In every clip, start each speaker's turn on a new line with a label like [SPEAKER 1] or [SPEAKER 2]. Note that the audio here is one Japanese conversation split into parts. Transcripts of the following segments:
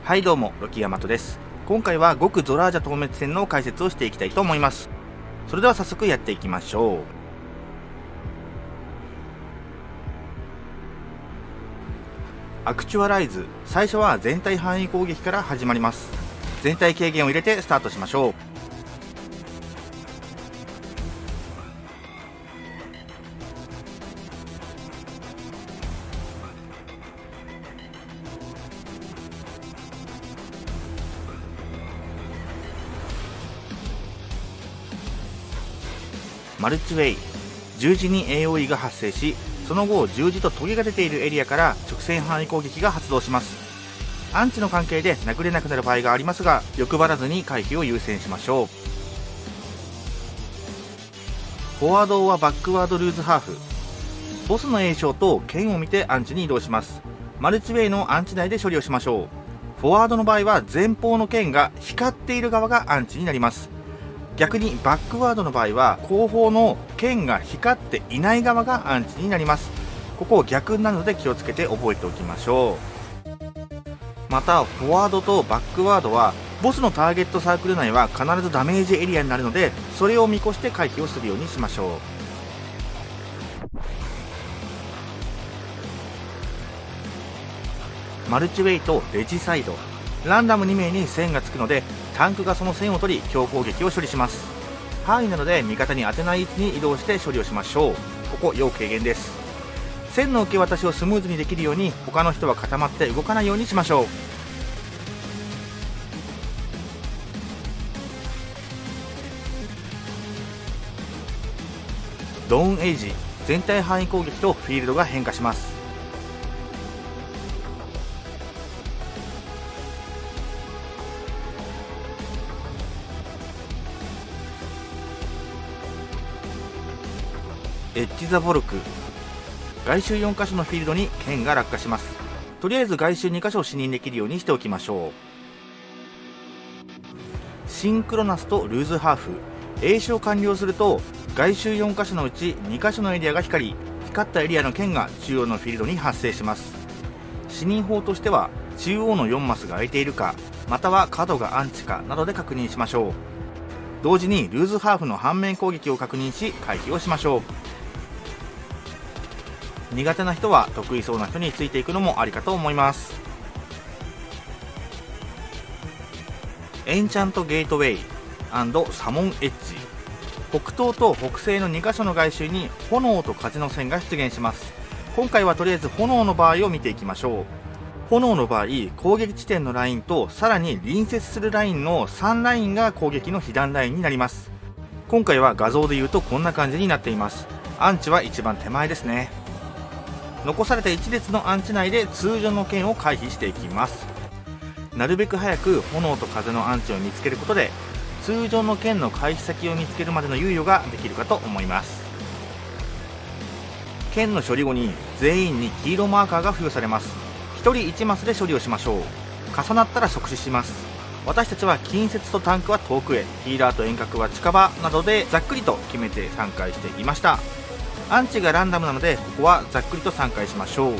[SPEAKER 1] はいどうも、ロキヤマトです。今回は極ゾラージャ透滅戦の解説をしていきたいと思います。それでは早速やっていきましょう。アクチュアライズ、最初は全体範囲攻撃から始まります。全体軽減を入れてスタートしましょう。マルチウェイ、十字に AOE が発生し、その後十字とトゲが出ているエリアから直線範囲攻撃が発動します。アンチの関係で殴れなくなる場合がありますが、欲張らずに回避を優先しましょう。フォワードはバックワードルーズハーフ、ボスの栄翔と剣を見てアンチに移動します。マルチウェイのアンチ内で処理をしましょう。フォワードの場合は前方の剣が光っている側がアンチになります。逆にバックワードの場合は後方の剣が光っていない側がアンチになります。ここ逆なので気をつけて覚えておきましょう。またフォワードとバックワードはボスのターゲットサークル内は必ずダメージエリアになるので、それを見越して回避をするようにしましょう。マルチウェイとレジサイド、ランダム2名に線がつくのでタンクがその線を取り強攻撃を処理します。範囲なので味方に当てない位置に移動して処理をしましょう。ここ要軽減です。線の受け渡しをスムーズにできるように他の人は固まって動かないようにしましょう。ドーンエイジ、全体範囲攻撃とフィールドが変化します。エッジ・ザ・ボルク、外周4箇所のフィールドに剣が落下します。とりあえず外周2箇所を視認できるようにしておきましょう。シンクロナスとルーズハーフ、栄唱完了すると外周4箇所のうち2箇所のエリアが光ったエリアの剣が中央のフィールドに発生します。視認法としては中央の4マスが空いているか、または角がアンチかなどで確認しましょう。同時にルーズハーフの反面攻撃を確認し回避をしましょう。苦手な人は得意そうな人についていくのもありかと思います。エンチャントゲートウェイ&サモンエッジ、北東と北西の2箇所の外周に炎と風の線が出現します。今回はとりあえず炎の場合を見ていきましょう。炎の場合、攻撃地点のラインとさらに隣接するラインの3ラインが攻撃の被弾ラインになります。今回は画像で言うとこんな感じになっています。アンチは一番手前ですね。残された1列のアンチ内で通常の剣を回避していきます。なるべく早く炎と風のアンチを見つけることで通常の剣の回避先を見つけるまでの猶予ができるかと思います。剣の処理後に全員に黄色マーカーが付与されます。1人1マスで処理をしましょう。重なったら即死します。私たちは近接とタンクは遠くへ、ヒーラーと遠隔は近場などでざっくりと決めて3回していました。アンチがランダムなのでここはざっくりと3回しましょう。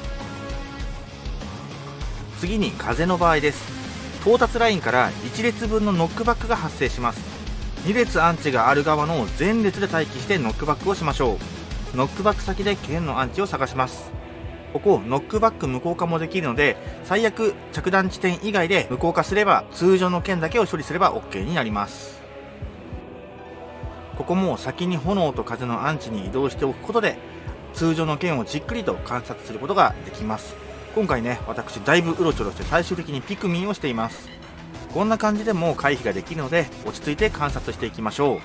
[SPEAKER 1] 次に風の場合です。到達ラインから1列分のノックバックが発生します。2列アンチがある側の前列で待機してノックバックをしましょう。ノックバック先で剣のアンチを探します。ここノックバック無効化もできるので、最悪着弾地点以外で無効化すれば通常の剣だけを処理すれば OK になります。ここも先に炎と風のアンチに移動しておくことで通常の剣をじっくりと観察することができます。今回ね、私だいぶうろちょろして最終的にピクミンをしています。こんな感じでも回避ができるので落ち着いて観察していきましょう。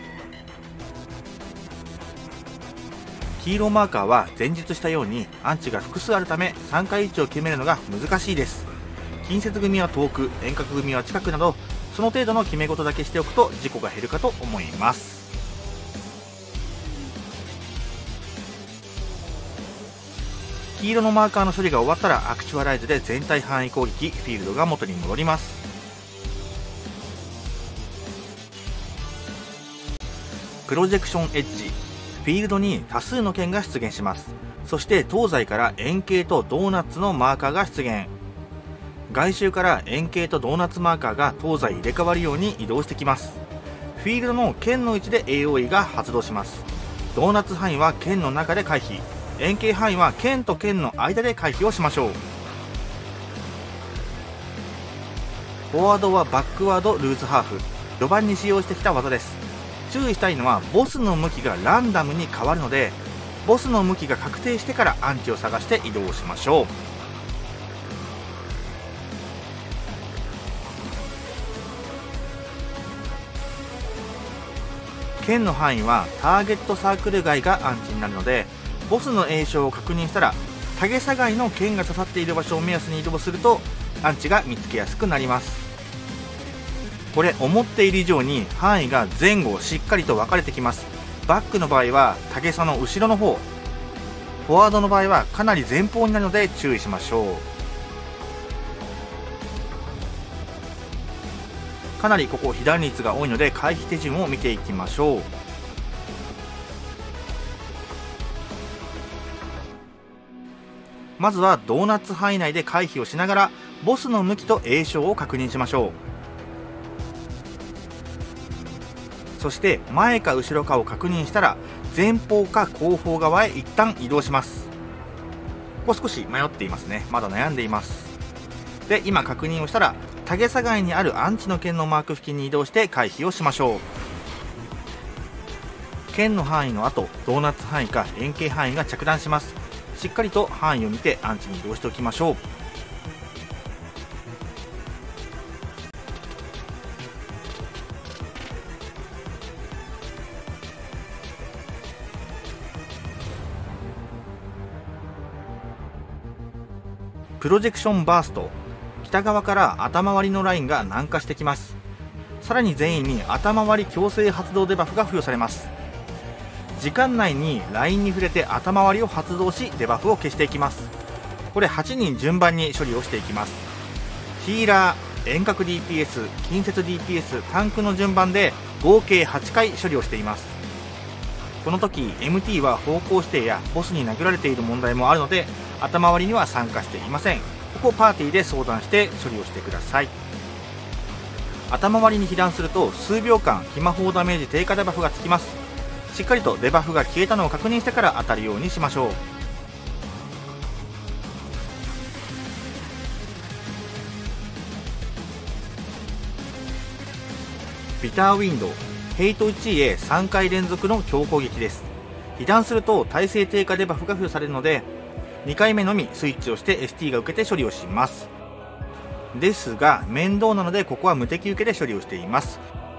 [SPEAKER 1] 黄色マーカーは前述したようにアンチが複数あるため3回位置を決めるのが難しいです。近接組は遠く、遠隔組は近くなどその程度の決め事だけしておくと事故が減るかと思います。黄色のマーカーの処理が終わったらアクチュアライズで全体範囲攻撃、フィールドが元に戻ります。プロジェクションエッジ、フィールドに多数の剣が出現します。そして東西から円形とドーナツのマーカーが出現。 外周から円形とドーナツマーカーが東西入れ替わるように移動してきます。フィールドの剣の位置で AOE が発動します。ドーナツ範囲は剣の中で回避、円形範囲は剣と剣の間で回避をしましょう。フォワードはバックワードルーズハーフ、序盤に使用してきた技です。注意したいのはボスの向きがランダムに変わるので、ボスの向きが確定してからアンチを探して移動しましょう。剣の範囲はターゲットサークル外がアンチになるので、ボスの詠唱を確認したら影差外の剣が刺さっている場所を目安に移動するとアンチが見つけやすくなります。これ思っている以上に範囲が前後しっかりと分かれてきます。バックの場合は影差の後ろの方、フォワードの場合はかなり前方になるので注意しましょう。かなりここ被弾率が多いので回避手順を見ていきましょう。まずはドーナツ範囲内で回避をしながらボスの向きと詠唱を確認しましょう。そして前か後ろかを確認したら前方か後方側へ一旦移動します。ここ少し迷っていますね。まだ悩んでいます。で、今確認をしたら影差外にあるアンチの剣のマーク付近に移動して回避をしましょう。剣の範囲の後、ドーナツ範囲か円形範囲が着弾します。しっかりと範囲を見てアンチに移動しておきましょう。プロジェクションバースト、北側から頭割りのラインが南下してきます。さらに全員に頭割り強制発動デバフが付与されます。時間内にラインに触れて頭割りを発動しデバフを消していきます。これ8人順番に処理をしていきます。ヒーラー、遠隔 DPS、近接 DPS、タンクの順番で合計8回処理をしています。この時 MT は方向指定やボスに殴られている問題もあるので頭割りには参加していません。ここパーティーで相談して処理をしてください。頭割りに被弾すると数秒間ヒマ砲ダメージ低下デバフがつきます。しっかりとデバフが消えたのを確認してから当たるようにしましょう。ビターウィンドウ、ヘイト1位へ3回連続の強攻撃です。被弾すると耐性低下デバフが付与されるので2回目のみスイッチをして ST が受けて処理をします。ですが面倒なのでここは無敵受けで処理をしています。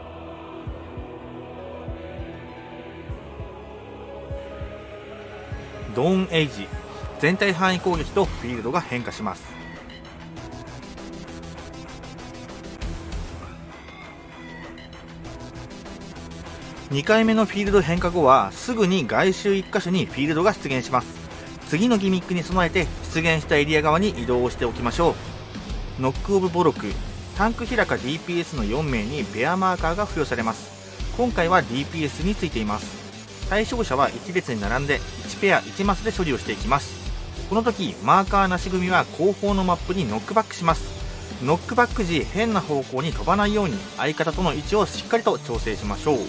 [SPEAKER 1] ドーンエイジ、全体範囲攻撃とフィールドが変化します。2回目のフィールド変化後はすぐに外周1箇所にフィールドが出現します。次のギミックに備えて出現したエリア側に移動しておきましょう。ノックオブボロク、タンク平か DPS の4名にベアマーカーが付与されます。今回は DPS についています。対象者は1列に並んで1ペア1マスで処理をしていきます。この時マーカーなし組は後方のマップにノックバックします。ノックバック時変な方向に飛ばないように相方との位置をしっかりと調整しましょう。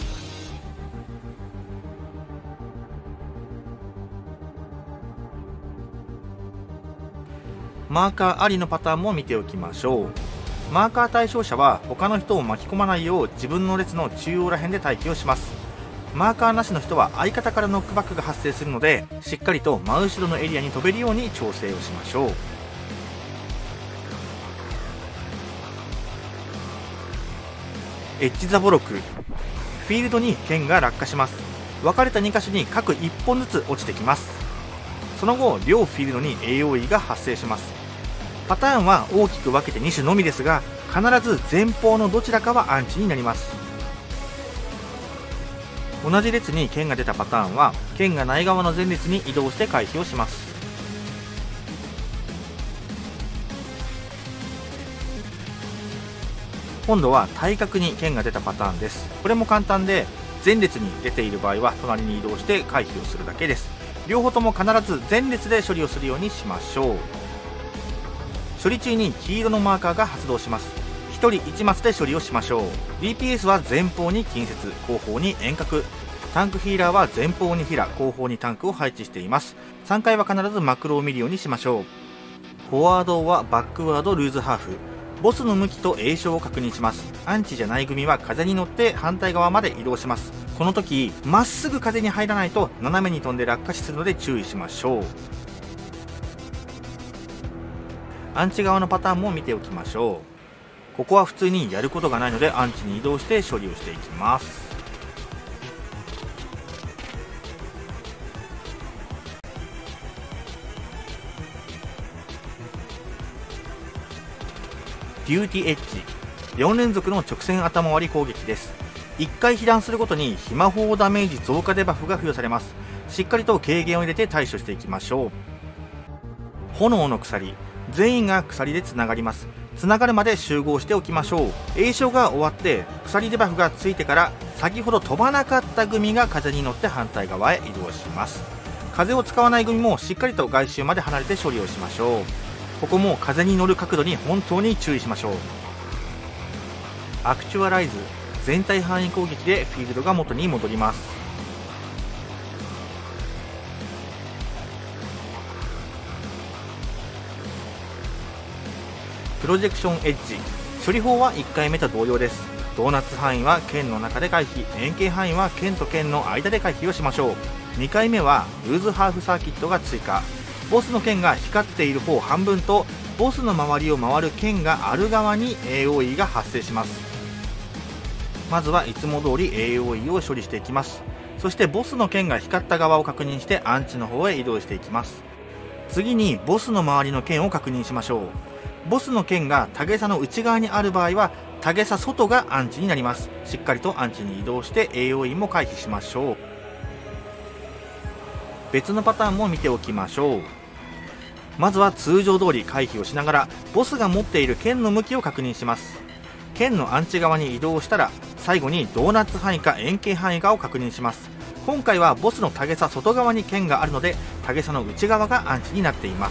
[SPEAKER 1] マーカーありのパターンも見ておきましょう。マーカー対象者は他の人を巻き込まないよう自分の列の中央ら辺で待機をします。マーカーなしの人は相方からノックバックが発生するのでしっかりと真後ろのエリアに飛べるように調整をしましょう。エッジザボロク、フィールドに剣が落下します。分かれた2箇所に各1本ずつ落ちてきます。その後両フィールドに AOE が発生します。パターンは大きく分けて2種のみですが必ず前方のどちらかはアンチになります。同じ列に剣が出たパターンは剣がない側の前列に移動して回避をします。今度は対角に剣が出たパターンです。これも簡単で前列に出ている場合は隣に移動して回避をするだけです。両方とも必ず前列で処理をするようにしましょう。 処理中に黄色のマーカーが発動します。1人1マスで処理をしましょう。 DPS は前方に近接、後方に遠隔。タンクヒーラーは前方にヒラ、後方にタンクを配置しています。3回は必ずマクロを見るようにしましょう。フォワードはバックワードルーズハーフ。ボスの向きと詠唱を確認します。アンチじゃない組は風に乗って反対側まで移動します。この時まっすぐ風に入らないと斜めに飛んで落下死するので注意しましょう。アンチ側のパターンも見ておきましょう。ここは普通にやることがないのでアンチに移動して処理をしていきます。デューティエッジ、4連続の直線頭割り攻撃です。1回被弾するごとに非魔法ダメージ増加デバフが付与されます。しっかりと軽減を入れて対処していきましょう。炎の鎖、全員が鎖でつながります。つながるまで集合しておきましょう。詠唱が終わって鎖デバフがついてから先ほど飛ばなかった組が風に乗って反対側へ移動します。風を使わない組もしっかりと外周まで離れて処理をしましょう。ここも風に乗る角度に本当に注意しましょう。アクチュアライズ、全体範囲攻撃でフィールドが元に戻ります。プロジェクションエッジ、処理法は1回目と同様です。ドーナツ範囲は剣の中で回避、円形範囲は剣と剣の間で回避をしましょう。2回目はルーズハーフサーキットが追加。ボスの剣が光っている方半分とボスの周りを回る剣がある側に AOE が発生します。まずはいつも通り AOE を処理していきます。そしてボスの剣が光った側を確認してアンチの方へ移動していきます。次にボスの周りの剣を確認しましょう。ボスの剣がタゲ差の内側にある場合はタゲ差外がアンチになります。しっかりとアンチに移動して AOE も回避しましょう。別のパターンも見ておきましょう。まずは通常通り回避をしながらボスが持っている剣の向きを確認します。剣のアンチ側に移動したら最後にドーナツ範囲か円形範囲かを確認します。今回はボスのタゲ差外側に剣があるのでタゲ差の内側がアンチになっています。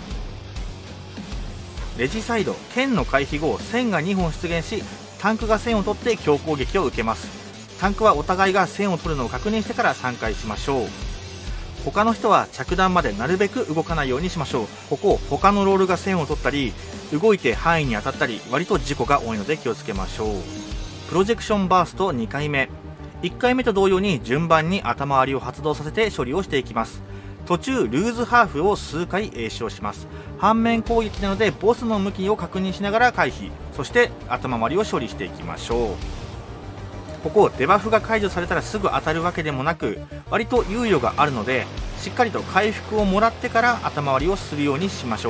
[SPEAKER 1] レジサイド、剣の回避後線が2本出現しタンクが線を取って強攻撃を受けます。タンクはお互いが線を取るのを確認してから3回しましょう。他の人は着弾までなるべく動かないようにしましょう。ここ他のロールが線を取ったり動いて範囲に当たったり割と事故が多いので気をつけましょう。プロジェクションバースト2回目、1回目と同様に順番に頭割りを発動させて処理をしていきます。途中ルーズハーフを数回詠唱します。反面攻撃なのでボスの向きを確認しながら回避、そして頭割りを処理していきましょう。ここデバフが解除されたらすぐ当たるわけでもなく割と猶予があるのでしっかりと回復をもらってから頭割りをするようにしましょう。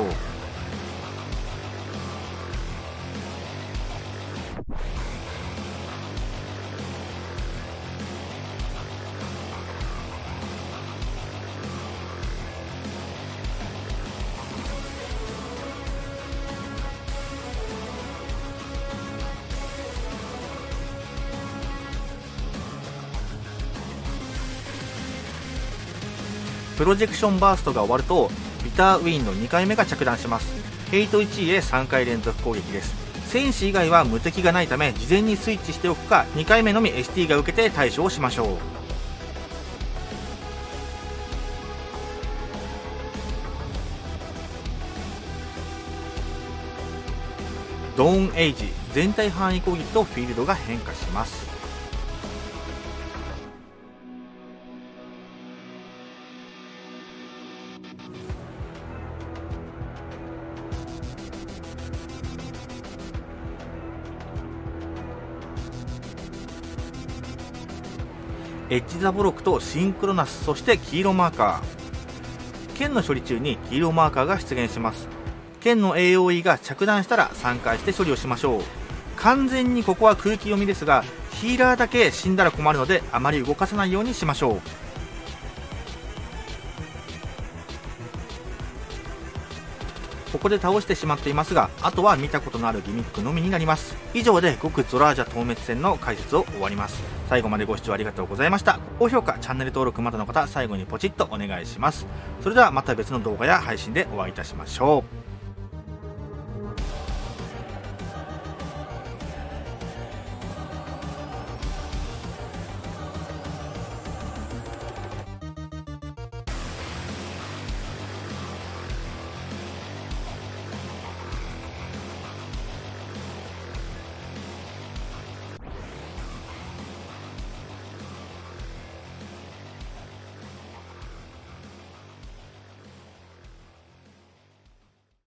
[SPEAKER 1] プロジェクションバーストが終わるとビターウィンド2回目が着弾します。ヘイト1位へ3回連続攻撃です。戦士以外は無敵がないため事前にスイッチしておくか2回目のみ ST が受けて対処をしましょう。ドーンエイジ、全体範囲攻撃とフィールドが変化します。エッジザボロクとシンクロナス、そして黄色マーカー。剣の処理中に黄色マーカーが出現します。剣の AOE が着弾したら3回して処理をしましょう。完全にここは空気読みですがヒーラーだけ死んだら困るのであまり動かさないようにしましょう。ここで倒してしまっていますがあとは見たことのあるギミックのみになります。以上で極ゾラージャ透滅戦の解説を終わります。最後までご視聴ありがとうございました。高評価、チャンネル登録まだの方最後にポチッとお願いします。それではまた別の動画や配信でお会いいたしましょう。